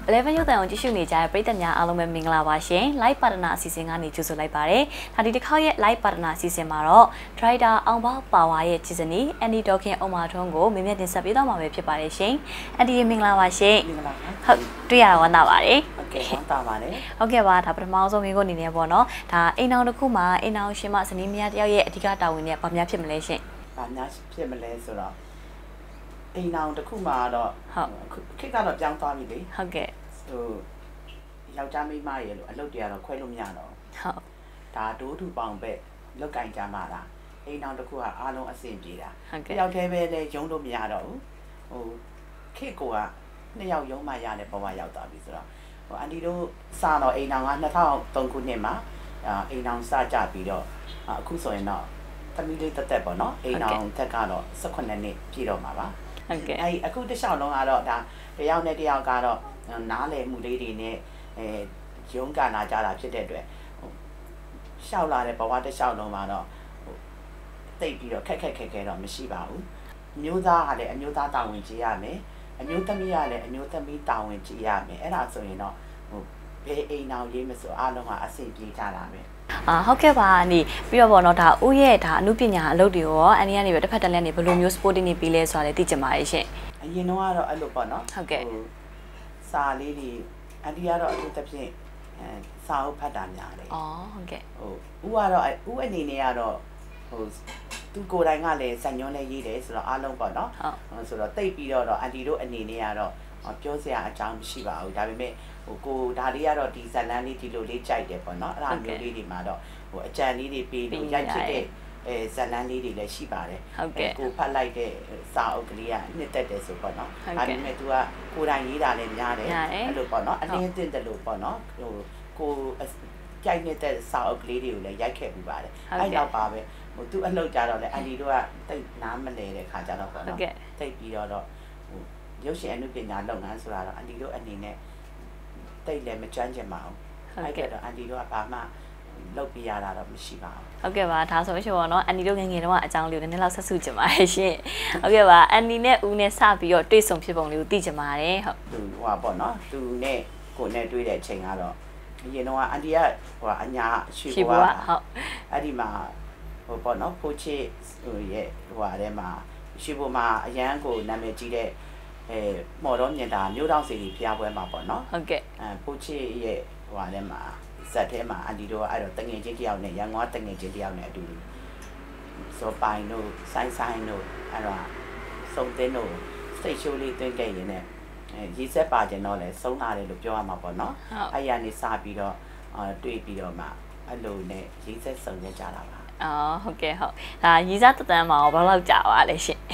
11ရုပ်သံကိုကြည့်ရှုနေကြတဲ့ပရိသတ်များအားလုံးပဲမင်္ဂလာပါရှင် live partner အစီအစဉ်ကနေကြိုဆိုလိုက်ပါတယ်ဒါဒီတစ်ခေါက်ရဲ့ live partner အစီအစဉ်မှာတော့ driver အောင်ပေါပါဝါရဲ့ချစ်စနီအန်ဒီဒေါခင်အောင်မာထွန်းကိုမြင်မြင်တင်ဆက်ပေးတော့မှာပဲဖြစ်ပါတယ်ရှင်အန်ဒီမင်္ဂလာပါရှင်မင်္ဂလာပါဟုတ်တွေ့ရတာဝမ်းသာပါတယ်ဟုတ်ကဲ့ဝမ်းသာပါတယ်ဟုတ်ကဲ့ပါဒါပထမဆုံးမိကိုအနေနဲ့ပေါ့နော်ဒါအိမ်အောင်တစ်ခုမှာအိမ်အောင်ရှင်မဇနီးမယားတယောက်ရဲ့အဓိကတာဝန်နဲ့ဗာများဖြစ်မလဲရှင်ဗာများဖြစ်မလဲဆိုတော့အိမ်အောင်တစ်ခုမှာတော့ဟုတ်ခေတ်ကတော့ပြောင်းသွားပြီလေဟုတ်ကဲ့ဟိုယောက်ျားမိန်းမရေလို့အလုပ်တွေကတော့ခွဲလို့မရတော့ဟုတ်ဒါဒိုးထူပေါင်ပဲလုတ်ကင်ကြမှာလားအိမ်အောင်တစ်ခုကအားလုံးအဆင်ပြေတာဟုတ်ကဲ့တယောက်တည်းပဲလေရုံးလို့မရတော့ဘူးဟိုခေတ်ကနှစ်ယောက်ရုံးမှရတဲ့ဘဝရောက်သွားပြီဆိုတော့ဟိုအန်ဒီတို့စတော့အိမ်အောင်က2003ခုနှစ်မှာအိမ်အောင်စကြပြီးတော့အခုဆိုရင်တော့သမီးလေးတက်တက်ပေါ့နော်အိမ်အောင်တက်ကတော့18နှစ်ပြည့်တော့မှာပါဟုတ်ကဲ့အခုတစ်လျှောက်လုံးကတော့ဒါတယောက်နဲ့တယောက်ကတော့နားလည်မှုလေးတွေနဲ့ရုံးကန်လာကြတာဖြစ်တဲ့အတွက်ရှောက်လာတဲ့ဘဝတစ်လျှောက်လုံးမှာတော့တိတ်ပြီးတော့ခက်တော့မရှိပါဘူးအမျိုးသားကလည်းအမျိုးသားတာဝန်ကြီးရမယ်အမျိုးသမီးကလည်းအမျိုးသမီးတာဝန်ကြီးရမယ်အဲ့ဒါဆိုရင်တော့ဟိုဘယ်အိမ်အောင်ရေးမဆိုအားလုံးကအဆင်ပြေကြတာပဲဟုတ်ကဲ့ပါနီပြီးတော့ဗောနော်ဒါဦးရဲ့ဒါအမှုပညာအလုပ်တွေရောအန်ဒီကနေပဲတစ်ဖက်တစ်လက်နေဘယ်လိုမျိုး sporting နေပြီးလဲဆိုတာလည်းသိချင်ပါတယ်ရှင်အရင်တော့ကတော့အဲ့လိုပေါ့နော်ဟုတ်ကဲ့စာလေးတွေအန်ဒီကတော့အခုတစ်ဖြင့်စာအုပ်ဖတ်တာများတယ်ဟုတ်ကဲ့ဟိုဦးကတော့ဦးအနေနဲ့ကတော့ဟိုသူကိုယ်တိုင်ကလည်းဇာညွန်းလေးရေးတယ်ဆိုတော့အားလုံးပေါ့နော်ဆိုတော့တိတ်ပြီးတော့အန်ဒီတို့အနေနဲ့ကတော့ပြောစရာအကြောင်းမရှိပါဘူးဒါပေမဲ့ဟိုကိုဒါလေးကတော့ဒီဇလန်းလေးဒီလိုလေးကြိုက်တယ်ပေါ့နော်အဲ့ဒါမျိုးလေးတွေမှာတော့ဟိုအကြံလေးတွေပေးလို့ရိုက်ချစ်တဲ့ဇလန်းလေးတွေလည်းရှိပါတယ်ကိုဖတ်လိုက်တဲ့စာအုပ်ကလေးကနှစ်သက်တယ်ဆိုပေါ့နော်ဒါပေမဲ့ तू ကကိုယ်တိုင်ရေးတာလည်းများတယ်အဲ့လိုပေါ့နော်အလင်းတင်တယ်လို့ပေါ့နော်ဟိုကိုကြိုက်နေတဲ့စာအုပ်ကလေးတွေကိုလည်းရိုက်ခဲ့ပြီးပါတယ်အဲ့တော့ပါပဲဟို तू အလုပ်ကြတော့လေအန်ဒီတို့ကတိတ်နားမလဲတဲ့ခါကြတော့ပေါ့နော်တိတ်ပြီးတော့ဟိုရုပ်ရှင်အနုပညာလုပ်ငန်းဆိုတာတော့အန်ဒီတို့အနေနဲ့တိတ်လည်းမကျွမ်းကျင်ပါဘူးအဲ့ကတော့အန်ဒီတို့ကဘာမှလုပ်ပြရတာတော့မရှိပါဘူးဟုတ်ကဲ့ပါဒါဆိုရှင်ပေါ့နော်အန်ဒီတို့ငယ်ငယ်တုန်းကအကြောင်းလေးကိုနည်းနည်းလောက်ဆက်စုချင်ပါတယ်ရှင်ဟုတ်ကဲ့ပါအန်ဒီနဲ့ဦးနဲ့စပြီးတော့တွေ့ဆုံဖြစ်ပုံလေးကိုသိချင်ပါတယ်ဟုတ်သူဟိုပေါ့နော်သူနဲ့ကိုနဲ့တွေ့တဲ့အချိန်ကတော့အရင်တော့အန်ဒီကဟိုအညာရွှေဘွားဟုတ်အဲ့ဒီမှာဟိုပေါ့နော်ဖိုးချစ်ဟိုရဲ့ဟိုအားထဲမှာရွှေဘွားမှာအရန်ကိုနာမည်ကြီးတဲ့မော်တော်မြင်တာမျိုးတောင်စီဖျားပွဲမှာပေါ့နော်ဟုတ်ကဲ့ဖိုးချစ်ရဲ့ဟိုအားထဲမှာဇက်ထဲမှာအန်ဒီတို့ကအဲ့တော့တငယ်ချင်းတယောက်နဲ့ရန်ကုန်ကတငယ်ချင်းတယောက်နဲ့အတူစောပိုင်တို့ဆိုင်တို့အဲ့တော့စုံတင်းတို့စိတ်ရှိုးလေးတွင်းခဲ့ရင်လည်းရေစက်ပါကျင်တော့လဲဆုံးလာတယ်လို့ပြောရမှာပေါ့နော်အဲ့ရနေစပြီးတော့တွေ့ပြီးတော့မှအဲ့လိုနဲ့ရေစက်စုံရကြတာပါဟုတ်ကဲ့ဟုတ်ဒါရေစက်တန်းမှာဘယ်လောက်ကြာပါလဲရှင်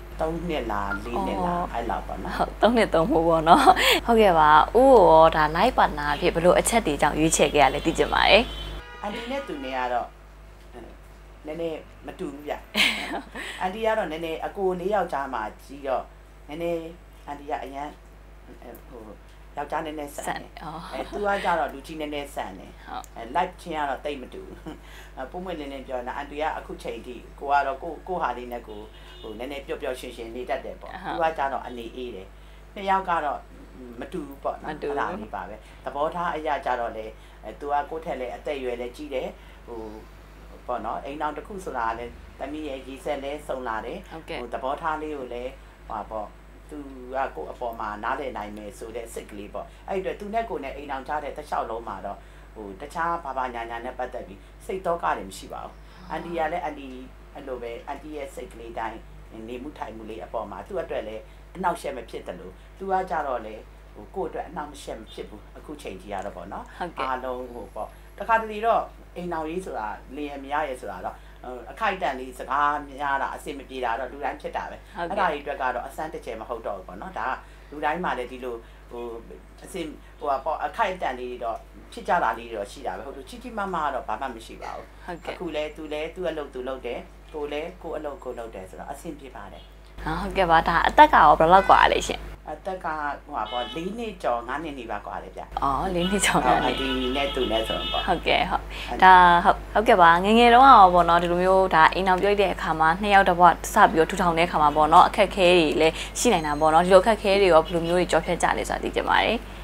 3နှစ်လား4နှစ်လားအဲ့လောက်ပေါ့နော်ဟုတ်3နှစ်3မို့ပေါ့နော်ဟုတ်ကဲ့ပါဦးရောဒါ live partner အဖြစ်ဘယ်လိုအချက်တွေကြောင့်ရွေးချယ်ခဲ့ရလဲသိချင်ပါတယ်အန်ဒီနဲ့သူနဲ့ကတော့နည်းနည်းမတူဘူးဗျအန်ဒီကတော့နည်းနည်းအကို၄ယောက်ကြားမှာကြီးတော့နည်းနည်းအန်ဒီကအရန်ဟိုယောက်ျားနည်းနည်းဆန်တယ်သူကကြတော့လူကြီးနည်းနည်းဆန်တယ်live ချင်းကတော့တိတ်မတူပုံမှန်လင်းလင်းပြောနေတာအန်ဒီကအခုချိန်ထိကိုကတော့ကိုဟာလေးနဲ့ကိုဟိုနည်းနည်းပျော့ပျော့ရှင်နေတတ်တယ်ပေါ့သူကကြတော့အနေအေးတယ်နှစ်ယောက်ကတော့မတူဘူးပေါ့နော်အဲ့ဒါလေးပါပဲသဘောထားအရာကြတော့လေသူကကိုယ့်ထက်လည်းအသက်အရွယ်လည်းကြီးတယ်ဟိုပေါ့နော်အိမ်တော်တစ်ခုဆိုတာလည်းတမီးရဲ့ရေဆက်လဲစုံလာတယ်ဟိုသဘောထားလေးကိုလည်းဟာပေါ့သူကကိုယ့်အပေါ်မှာနားလည်နိုင်မယ်ဆိုတဲ့စိတ်ကလေးပေါ့အဲ့အတွက်သူနဲ့ကိုယ်နဲ့အိမ်တော်ကြားတဲ့တစ်လျှောက်လုံးမှာတော့ဟိုတခြားဘာညာနဲ့ပတ်သက်ပြီးစိတ်တော့ကတယ်မရှိပါဘူးအန်ဒီကလည်းအန်ဒီအဲ့လိုပဲအန်တီရဲ့စိတ်ကလေးတိုင်းနေမှုထိုင်မှုလေးအပေါ်မှာသူ့အတွက်လည်းအနှောက်ယှက်မဖြစ်တယ်လို့သူကကြတော့လေဟိုကိုယ့်အတွက်အနှောက်ယှက်မဖြစ်ဘူးအခုချိန်ကြီးရတော့ပေါ့နော်အားလုံးဟိုပေါ့တခါတလေတော့အိမ်တော်ကြီးဆိုတာလင်ရမရရဲဆိုတာတော့အခိုက်တန့်လေးစကားများတာအဆင်မပြေတာတော့လူတိုင်းဖြစ်တာပဲအဲ့ဒါတွေအတွက်ကတော့အစမ်းတစ်ချက်မဟုတ်တော့ဘူးပေါ့နော်ဒါကလူတိုင်းမှာလည်းဒီလိုဟိုအဆင်ဟိုပေါ့အခိုက်တန့်လေးတော့ဖြစ်ကြတာလေးတော့ရှိတာပဲဟုတ်လို့ချီချီမမကတော့ဘာမှမရှိပါဘူးအခုလဲသူအလုပ်သူလုပ်တယ်ကိုလည်းကိုအလုပ်ကိုလုပ်တယ်ဆိုတော့အဆင်ပြေပါတယ်ဟုတ်ကဲ့ပါဒါအသက်ကရောဘယ်လောက်กว่าလဲရှင်အသက်ကဟိုပါပေါ့4နှစ်ကျော်5နှစ်နေပါกว่าလေဗျ 4နှစ်ကျော်5နှစ်ဒီနဲ့သူနဲ့ဆိုတော့ပေါ့ဟုတ်ကဲ့ဟုတ်ဒါဟုတ်ကဲ့ပါငငယ်တုန်းကရောပေါ့နော်ဒီလိုမျိုးဒါအိမ်အောင်ပြောတဲ့အခါမှာ2ယောက်တစ်ပွားစပြီးတော့ထူထောင်တဲ့အခါမှာပေါ့နော်အခက်ခဲတွေလည်းရှိနိုင်တာပေါ့နော်ဒီလိုအခက်ခဲတွေရောဘယ်လိုမျိုးတွေကြော်ဖြတ်ကြလဲဆိုတာသိကြပါတယ်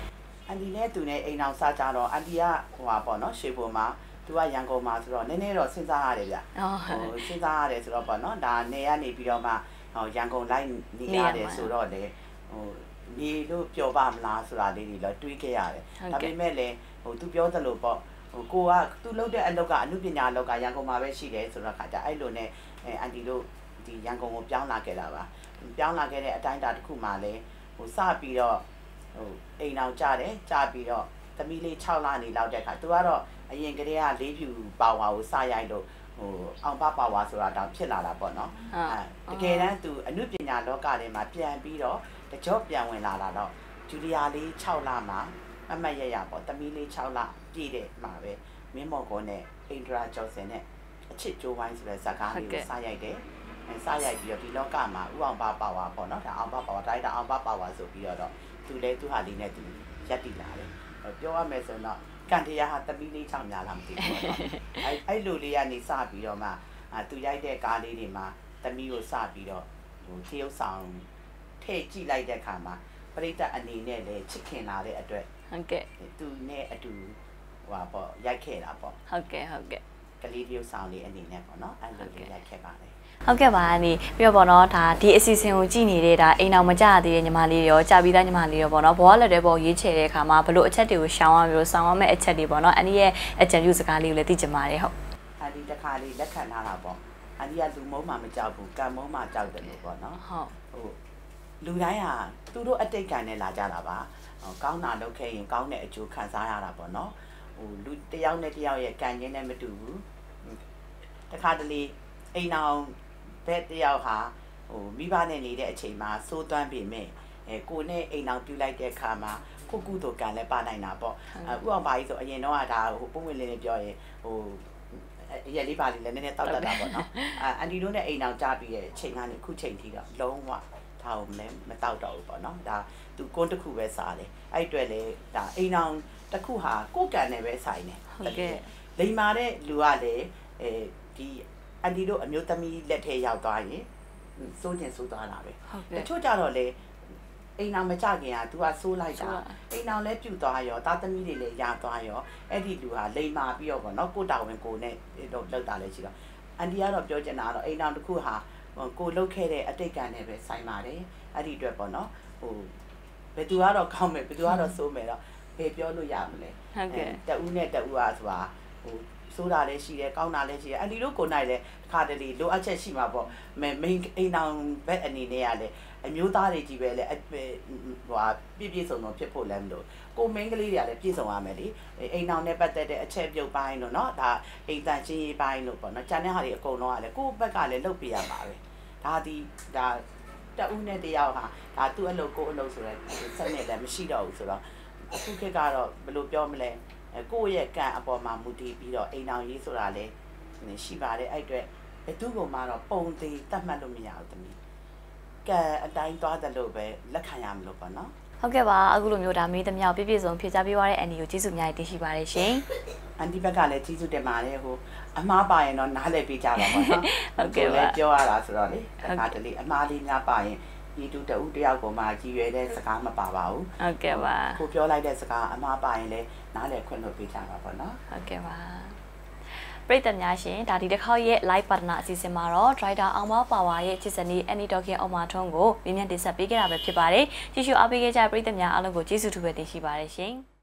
အန်ဒီနဲ့သူနဲ့အိမ်အောင်စားကြတော့အန်ဒီကဟိုပါပေါ့နော်ရွှေဘုံမှာသူကရန်ကုန်မှာဆိုတော့နည်းနည်းတော့စဉ်းစားရတယ်ဗျစဉ်းစားရတယ်ဆိုတော့ပေါ့နော်ဒါနေရနေပြီးတော့မှရန်ကုန်လိုက်နေရတယ်ဆိုတော့လေနေလို့ပြောပါမလားဆိုတာလေးတွေတော့တွေးခဲ့ရတယ်ဒါပေမဲ့လည်းသူပြောသလိုပေါ့ကိုကသူလုပ်တဲ့အလုပ်ကအမှုပညာအလုပ်ကရန်ကုန်မှာပဲရှိတယ်ဆိုတော့ခါကြအဲ့လိုနဲ့အန်တီတို့ဒီရန်ကုန်ကိုပြောင်းလာခဲ့တာပါပြောင်းလာခဲ့တဲ့အတိုင်းအတာတစ်ခုမှလည်းစပြီးတော့အိမ်အောင်ကြတယ်ကြပြီးတော့သမီးလေး6လနေလောက်တဲ့ခါသူကတော့အရင်ကတည်းကလေးဖြူပါဝါကိုစရိုက်လို့အောင်ပါဝါဆိုတာတောင်ဖြစ်လာတာပေါ့နော်တကယ်တမ်းသူအမှုပညာလောကထဲမှာပြန်ပြီးတော့တကြော့ပြန်ဝင်လာတာတော့ဂျူလီယာလေး6လမှာအမတ်ရပေါ့သမီးလေး6လပြည့်တဲ့မှာပဲမင်းမော်ကောနဲ့အင်ဒရာကျော်စင်နဲ့အချစ်ကျိုးဝိုင်းဆိုတဲ့ဇာတ်ကားလေးကိုစရိုက်တယ်စရိုက်ပြီးတော့ဒီလောကမှာဥအောင်ပါဝါပေါ့နော်ဒါအောင်ပါဝါတိုင်းဒါအောင်ပါဝါဆိုပြီးတော့သူလည်းသူဟာလေးနဲ့သူရက်တည်လာတယ်ပြောရမယ်ဆိုတော့ကန်တရားဟာသမီးလေး6များလားမသိဘူးပေါ့နော်အဲ့လိုလေးကနေစပြီးတော့မှသူရိုက်တဲ့ကားလေးတွေမှာသမီးကိုစပြီးတော့တရုပ်ဆောင်ထည့်ကြည့်လိုက်တဲ့အခါမှာပရိသတ်အနေနဲ့လည်းချစ်ခင်လာတဲ့အတွက်ဟုတ်ကဲ့သူနဲ့အတူဟိုပါပေါ့ရိုက်ခဲ့တာပေါ့ဟုတ်ကဲ့ကလေးတရုပ်ဆောင်လေးအနေနဲ့ပေါ့နော်အဲ့လိုလေးရိုက်ခဲ့ပါတယ်ဟုတ်ကဲ့ပါနီပြီးတော့ပေါ့နော်ဒါဒီအစီအစဉ်ကိုကြည့်နေတဲ့ဒါအိမ်အောင်မကြသေးတဲ့ညီမလေးရောကြာပြီးသားညီမလေးရောပေါ့နော်ဘဝလက်တဲ့ပေါ်ရေးချယ်တဲ့အခါမှာဘလို့အချက်တွေကိုရှောင်ရမျိုးဆောင်ရမယ့်အချက်တွေပေါ့နော်အန်ဒီရဲ့အကြံပြုစကားလေးကိုလည်းသိချင်ပါတယ်ဟုတ်အန်ဒီတခါလေးလက်ခံထားတာပေါ့အန်ဒီကလူမုံမှမကြောက်ဘူးကံမုံမှကြောက်တယ်လို့ပေါ့နော်ဟုတ်လူတိုင်းဟာသူတို့အတိတ်ကံနဲ့လာကြတာပါကောင်းတာလုပ်ခဲ့ရင်ကောင်းတဲ့အကျိုးခံစားရတာပေါ့နော်လူတယောက်နဲ့တယောက်ရဲ့ကံချင်းနဲ့မတူဘူးတခါတလေအိမ်အောင်ဘက်တယောက်ဟာမိဘနဲ့နေတဲ့အချိန်မှာစိုးသွမ်းပေမဲ့ကိုနဲ့အိမ်အောင်ပြုလိုက်တဲ့အခါမှာကိုကုသိုလ်ကံလည်းပါနိုင်တာပေါ့ဥအောင်ပါကြီးဆိုအရင်တော့ဒါပုံဝင်လေးနဲ့ပြောရင်ရက်လေးပါလေးလည်းနည်းနည်းတောက်တတ်တာပေါ့နော်အန်တီတို့နဲ့အိမ်အောင်ကြားပြီးတဲ့အချိန်ကနေအခုချိန်ထိတော့လုံးဝဒါကိုလည်းမတောက်တော့ဘူးပေါ့နော်ဒါသူကွန်းတစ်ခုပဲစားတယ်အဲ့အတွက်လေဒါအိမ်အောင်တစ်ခုဟာကိုယ်ကံနဲ့ပဲဆိုင်တယ်ဟုတ်ကဲ့လိမ်မာတဲ့လူကလည်းဒီအန်တီတို့အမျိုးသမီးလက်ထဲရောက်သွားရင်စိုးကျင်စိုးသွားတာပဲတချို့ကြတော့လေအိမ်အောင်မကြခင်က तू ကစိုးလိုက်တာအိမ်အောင်လည်းပြုတ်သွားရောသားသမီးတွေလည်းရသွားရောအဲ့ဒီလူဟာလိမ်မာပြီးတော့ပေါ့နော်ကိုတာဝန်ကိုနဲ့တော့လောက်တာလည်းရှိတော့အန်တီကတော့ပြောချင်တာကတော့အိမ်အောင်တစ်ခုဟာကိုလှုပ်ခဲ့တဲ့အတိတ်ကံနဲ့ပဲဆိုင်ပါတယ်အဲ့ဒီအတွက်ပေါ့နော်ဘယ်သူကတော့ကောင်းမယ်ဘယ်သူကတော့စိုးမယ်တော့ဘယ်ပြောလို့ရမလဲတဦးနဲ့တဦးอ่ะဆိုတာဆိုတာလည်းရှိတယ်ကောင်းတာလည်းရှိတယ်အန်တီတို့ကိုယ်နိုင်လည်းတစ်ခါတလေလိုအပ်ချက်ရှိမှာပေါ့မိန်အိမ်အောင်ဘက်အနေနဲ့ကလည်းအမျိုးသားတွေကြီးပဲလေဟိုပြည့်စုံဖြစ်ဖို့လည်းမလို့ကိုမိန်းကလေးတွေကလည်းပြည့်စုံရမယ်လေအိမ်အောင်နဲ့ပတ်သက်တဲ့အချက်ပြုတ်ပိုင်းလို့เนาะဒါအိမ်တန်ချင်းရေးပိုင်းလို့ပေါ့เนาะကျန်တဲ့ဟာတွေအကုန်လုံးကလည်းကိုယ့်ဘက်ကလည်းလုပ်ပြရမှာပဲဒါတဦးနဲ့တယောက်ဟာဒါသူ့အလုပ်ကိုအလုပ်ဆိုတဲ့စက်နဲ့လည်းမရှိတော့ဘူးဆိုတော့အခုခေတ်ကတော့ဘယ်လိုပြောမလဲကိုယ့်ရဲ့ကံအပေါ်မှာမူတည်ပြီးတော့အိမ်အောင်ရေးဆိုတာလည်းရှိပါတယ်အဲ့အတွက်ဘယ်သူ့ကိုမှတော့ပုံသေးတတ်မှတ်လို့မရဘူးသမီးကံအတိုင်းသွားတယ်လို့ပဲလက်ခံရမလို့ပေါ့နော်ဟုတ်ကဲ့ပါအခုလိုမျိုးဒါမေးသမျှပြည့်စုံဖြေချပေးသွားတဲ့အန်ဒီကိုကျေးဇူးအများကြီးတင်ရှိပါတယ်ရှင်အန်ဒီဘက်ကလည်းကျေးဇူးတင်ပါတယ်အမှားပါရင်တော့နားလည်ပေးကြပါပေါ့နော်ဟုတ်ကဲ့ပါပြောရတာဆိုတော့လေတခါတလေအမှားလေးများပါရင်ဒီတူတဦးတယောက်ကိုမှကြီးရွယ်တဲ့စကားမပါပါဘူးဟုတ်ကဲ့ပါကိုပြောလိုက်တဲ့စကားအမှားပါရင်လည်းနားလည်ခွင့်လုပ်ပေးကြပါပေါ့နော်ဟုတ်ကဲ့ပါပရိသတ်များရှင်ဒါဒီတစ်ခေါက်ရဲ့ live partner အစီအစဉ်မှာတော့ driver အောင်ပါပါဝါရဲ့ချစ်စနီ Annie Talking အောင်မထွန်းကိုမြင်မြန်တင်ဆက်ပေးခဲ့တာပဲဖြစ်ပါတယ်ကြည့်ရှုအားပေးခဲ့ကြပရိသတ်များအားလုံးကိုကျေးဇူးတူပဲတင်ရှိပါတယ်ရှင်